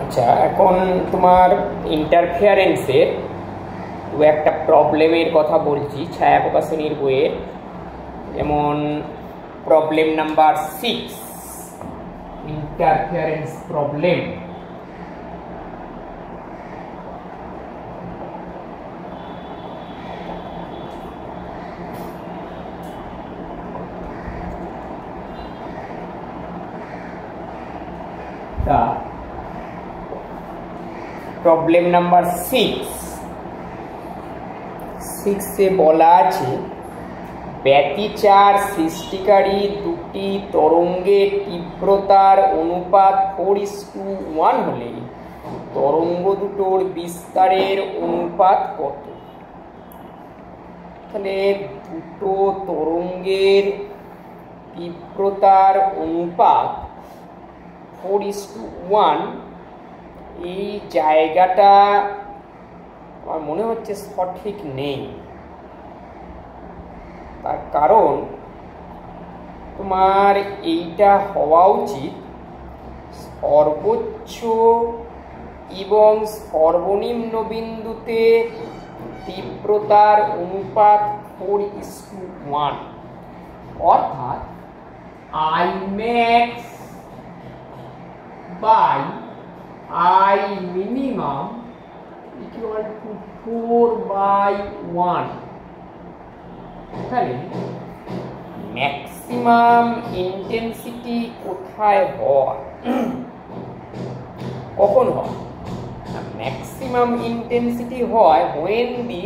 আচ্ছা, এখন তোমার ইন্টারফিয়ারেন্সের দু একটা প্রবলেমের কথা বলছি ছায়া প্রকাশনীর বইয়ের। যেমন problem number 6, interference problem. Problem number 6 এ বলা আছে ব্যতিচার সৃষ্টিকারী দুটি তরঙ্গের তীব্রতার অনুপাত 4:1 হলে তরঙ্গ দুটোর বিস্তারের অনুপাত কত? তাহলে দুটো তরঙ্গের তীব্রতার অনুপাত 4:1, এই জায়গাটা আমার মনে হচ্ছে সঠিক নেই। তার কারণ তোমার এইটা হওয়া উচিত সর্বোচ্চ এবং সর্বনিম্ন বিন্দুতে তীব্রতার অনুপাত 4:1, অর্থাৎ I max by I minimum equal to 4/1। তাহলে ম্যাক্সিমাম ইন্টেন্সিটি কোথায় হয়, কখন হয়? ম্যাক্সিমাম ইন্টেন্সিটি হয় when the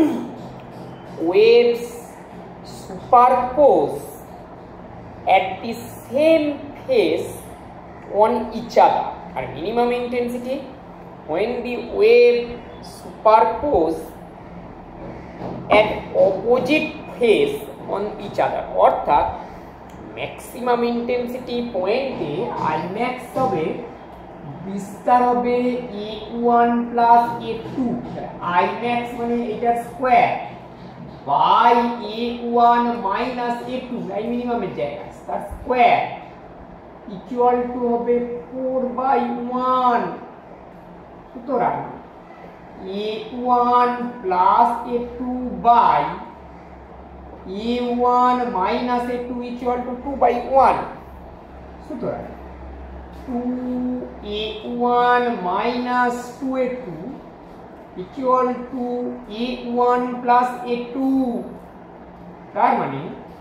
waves superpose at the same phase on each other, আর minimum intensity when the wave superpose at opposite phase on each other, অর্থাৎ maximum intensity পয়েন্টে I max হবে, বিস্তার হবে A1 plus A2, I max মানে এটার square by A1 minus A2, এই মিনিমামের জায়গা তার স্কোয়ার ইকুয়াল টু হবে 4/1। সুতরাং A1 plus A2 by A1 minus A2 equal to 2/1। সুতরাং 2A1 minus 2A2 equal to A1 plus A2। তার মানে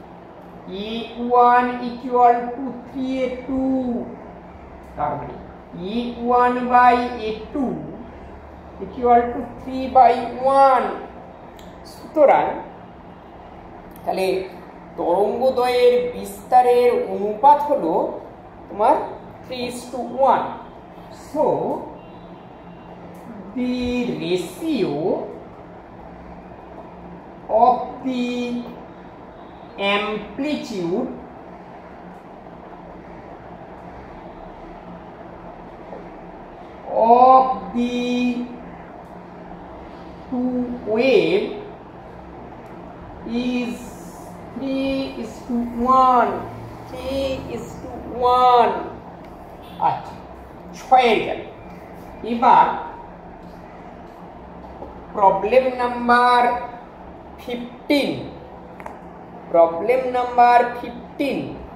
A1 ইকুয়াল টু 3A2, তার মানে A1 by A2 equal two 3/1। সুতরাং তাহলে তরঙ্গদ্বয়ের বিস্তারের অনুপাত হলো তোমার 3:1। So the ratio of the amplitude of the two wave is 3:1। 3:1। আচ্ছা, 6 গেল। এবার প্রবলেম নাম্বার 15। প্রবলেম নাম্বার 15,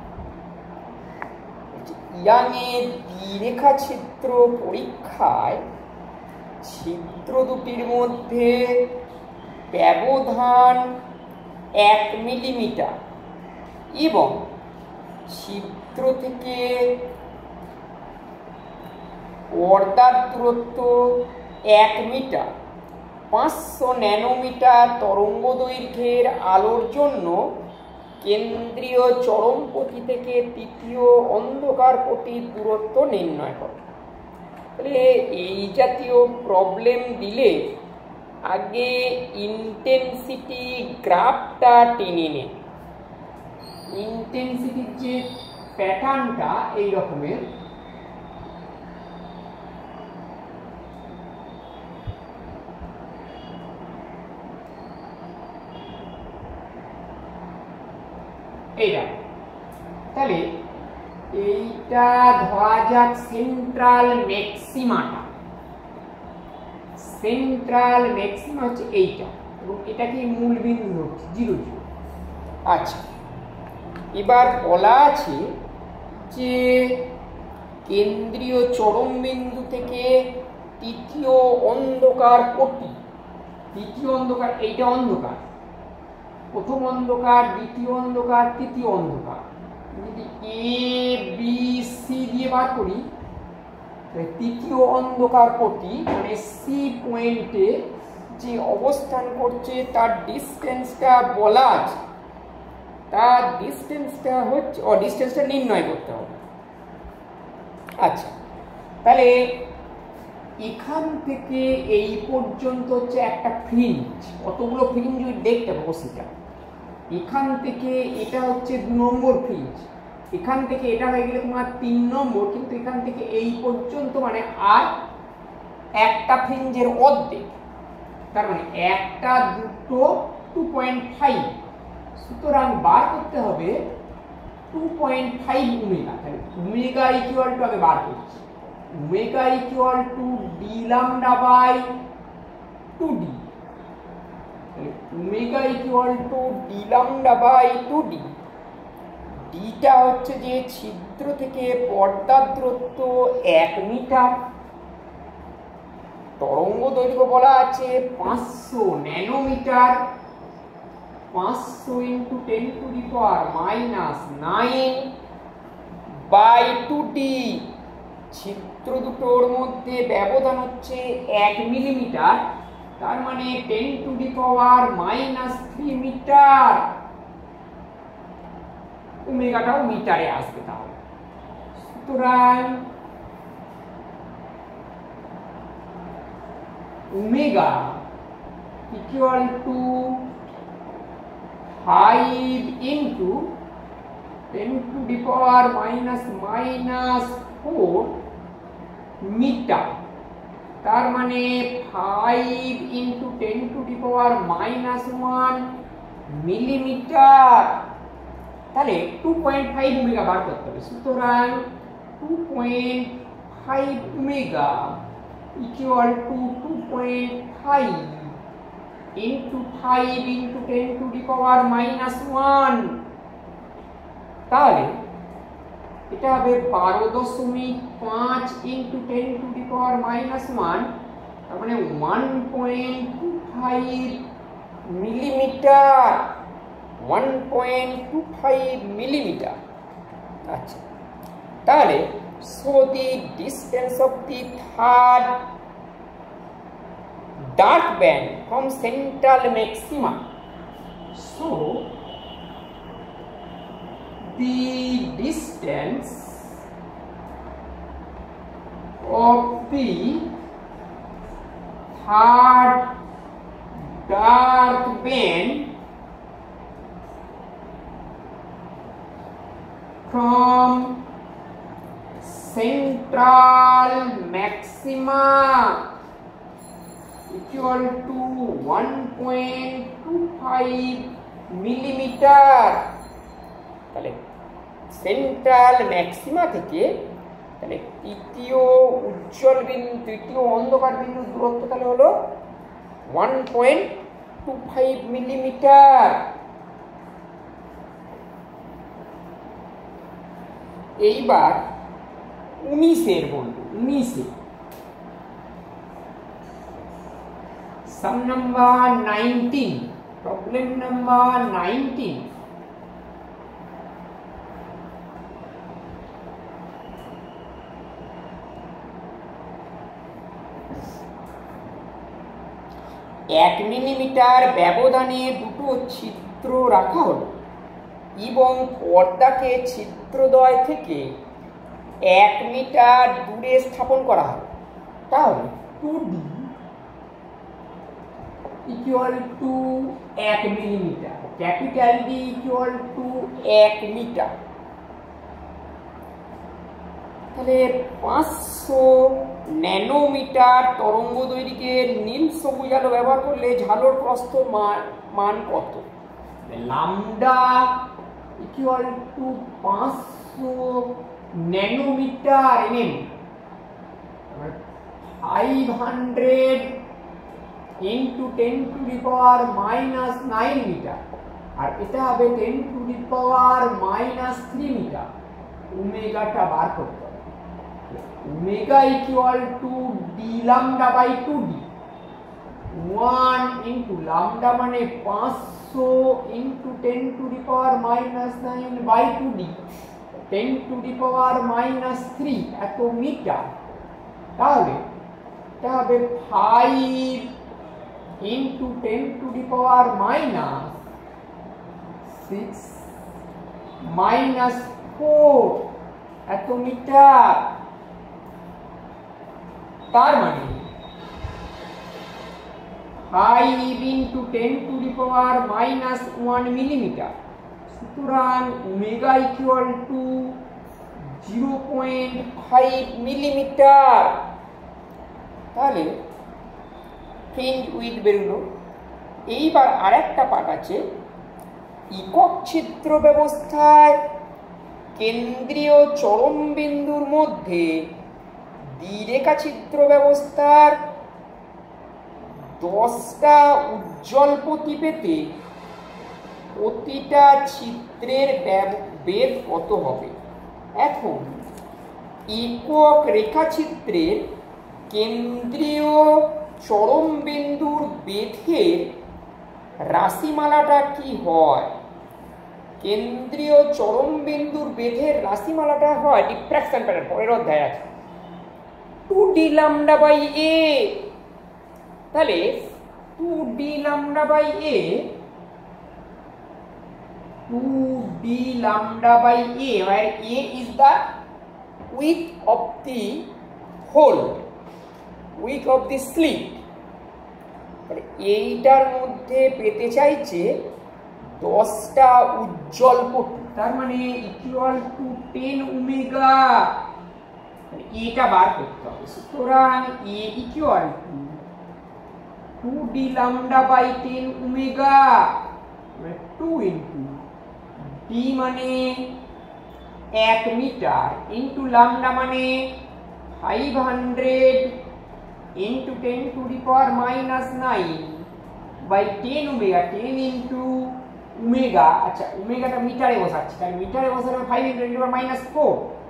ইয়াংয়ের দ্বিরেখা ছিদ্র পরীক্ষায় ছিদ্র দুটির মধ্যে ব্যবধান 1 মিলিমিটার এবং ছিদ্র থেকে পর্দার দূরত্ব 1 মিটার, 500 ন্যানোমিটার তরঙ্গ দৈর্ঘ্যের আলোর জন্য কেন্দ্রীয় চরমপটি থেকে তৃতীয় অন্ধকারপটির দূরত্ব নির্ণয় করো। তাহলে এই জাতীয় প্রবলেম দিলে আগে ইন্টেন্সিটি গ্রাফটা টেনে নে। ইন্টেন্সিটির যে প্যাটার্নটা এই রকমের, এইটা। তাহলে এই এইটা ধরা যাক সেন্ট্রাল ম্যাক্সিমাটা, সেন্ট্রাল ম্যাক্সিমা হচ্ছে এইটা, এবং এটাকে মূল বিন্দু হচ্ছে 0 0। আচ্ছা, এবার বলা আছে যে কেন্দ্রীয় চরম বিন্দু থেকে তৃতীয় অন্ধকার কোটি, তৃতীয় অন্ধকার, এইটা অন্ধকার, প্রথম অন্ধকার, দ্বিতীয় অন্ধকার, তৃতীয় অন্ধকার, যদি এ বি সি দিয়ে বার করি, তৃতীয় অন্ধকার কোটি মানে সি পয়েন্টে যে অবস্থান করছে তার ডিস্টেন্সটা বলা আছে, তার ডিস্টেন্সটা হচ্ছে, ডিস্টেন্সটা নির্ণয় করতে হবে। আচ্ছা, তাহলে এখান থেকে এই পর্যন্ত হচ্ছে একটা ফ্রিঞ্জ, কতগুলো ফ্রিঞ্জ যদি দেখতে পাবো সেটা, এখান থেকে এটা হচ্ছে 2 নম্বর ফ্রিঞ্জ, এখান থেকে এটা হয়ে গেলে তোমার 3 নম্বর, কিন্তু এখান থেকে এই পর্যন্ত মানে আর একটা ফ্রিঞ্জের অর্ধেক, তার মানে একটা, দুটো, 2.5, সুতরাং বার করতে হবে 2.5 ওমেগা। তাহলে ওমেগা ইকুয়াল টু আগে বার করছি, omega equal to D lambda by 2d, omega equal to D lambda by 2d। ডিটা হচ্ছে যে ছিদ্র থেকে পর্দার দূরত্ব 1 মিটার, তরঙ্গ দৈর্ঘ্য বলা আছে 500 ন্যানোমিটার, 500 × 10⁻⁹ বাই 2d। ছিদ্র দুটোর মধ্যে ব্যবধান হচ্ছে 1 মিলিমিটার, তার মানে 10⁻³ মিটার। ওমেগাটাও মিটারে আসবে তাহলে, সুতরাং ওমেগা ইকুয়াল টু 5 × 10⁻⁻4 মিটার, তার মানে 5 × 10⁻⁻1 মিলিমিটার। তাহলে 2.5 ওমেগা বার করতে হবে, সুতরাং 2.5 ওমেগা ইকুয়াল টু 2.5 × 5 × 10⁻⁻1, তাহলে এটা হবে 12.5 × 10⁻⁻1, তার মানে 1.25 মিলিমিটার, 1.25 মিলিমিটার। আচ্ছা, তাহলে so the distance of the third dark band from central maxima, so the distance of the third dark band from central maxima equal to 1.25 millimetre. তাহলে সেন্ট্রাল ম্যাক্সিমা থেকে তাহলে তৃতীয় উজ্জ্বল বিন্দু, তৃতীয় অন্ধকার বিন্দুর দূরত্ব তাহলে হলো 1.25 মিলিমিটার। এইবার 19 বলবো, 19 সাম নাম্বার 19, প্রবলেম নাম্বার 19। এক মিলিমিটার ব্যবধানে দুটো ছিদ্র রাখা হলো এবং পর্দাকে ছিদ্রদ্বয় থেকে 1 মিটার দূরে স্থাপন করা হয়। তাহলে 2d equal to 1 millimetre, capital D equal to 1 metre. তাহলে 500 ন্যানোমিটার তরঙ্গ দৈর্ঘ্যের নীল সবুজ আলো ব্যবহার করলে ঝালর প্রস্থ মান কত? Lambda equal to 500 nanometre mm, 500 into 10 to the power minus 9 metre, আর এটা হবে 10 to the power minus 3 metre. ওমেগাটা বার করতে হবে। Omega equal to D lambda by 2d, 1 into lambda মানে 500 into 10 to the power minus 9 by 2d, 10 to the power minus 3 এত metre. তাহলে এটা হবে 5 into 10 to the power minus 6 minus 4 এত মিটার। তার মানে 5 into 10 to the power minus 1 millimetre. সুতরাং omega equal to 0.5 millimetre. তাহলে ফ্রিঞ্জ উইথ বেরোলো। এইবার আরেকটা পার্ট আছে, একক ছিদ্র ব্যবস্থায় কেন্দ্রীয় চরম বিন্দুর মধ্যে দ্বিরেখা ছিদ্র ব্যবস্থার 10টা উজ্জ্বল পতি পেতে প্রতিটা ছিদ্রের বেধ কত হবে। এখন একক রেখাছিদ্রের কেন্দ্রীয় চরম বিন্দুর বেধের রাশিমালাটা কি হয়? কেন্দ্রীয় চরম বিন্দুর বেধের রাশিমালাটা হয় ডিফ্র্যাকশন প্যাটার্ন, পরের অধ্যায় আছে, 2d ল্যামডা বাই a। তাহলে 2d lambda by a, 2d lambda by a, where a is the width of the hole, width of the slit। এইটার মধ্যে পেতে চাইছে 10টা উজ্জ্বল পটি, তার মানে ইকুয়াল টু 10 ওমেগা। এটা বার করতে হবে। সুতরাং a equal to 2d lambda by 10 omega, 2 into d মানে 1 মিটার ইন্টু ল্যামডা মানে 500 into 10 to the power minus 9 by 10 omega, 10 into omega. আচ্ছা, ওমেগাটা মিটারে বসাচ্ছি, তাহলে মিটারে বসালে 500 into minus 4,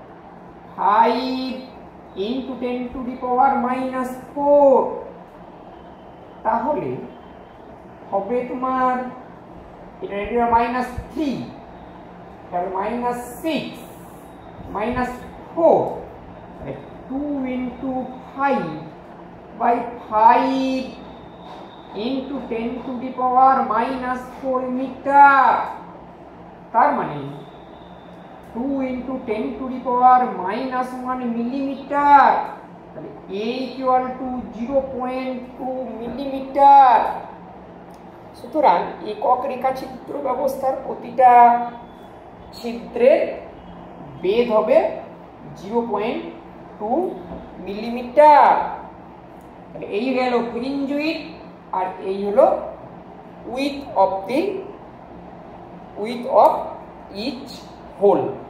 5 into 10 to the power minus 4। তাহলে হবে তোমার এটা minus 3, তাহলে minus 6 minus 4, 2 into 5 by 5 into 10 to the power minus 4 metre. তার মানে 2 into 10 to the power minus 1 millimetre. তাহলে a equal to 0.2 মিলিমিটার। সুতরাং একক রেখাছিদ্র ব্যবস্থার প্রতিটা ছিদ্রের বেধ হবে 0.2 মিলিমিটার। এই গেল ফ্রিঞ্জ উইথ, আর এই হলো উইথ অফ ইচ হোল।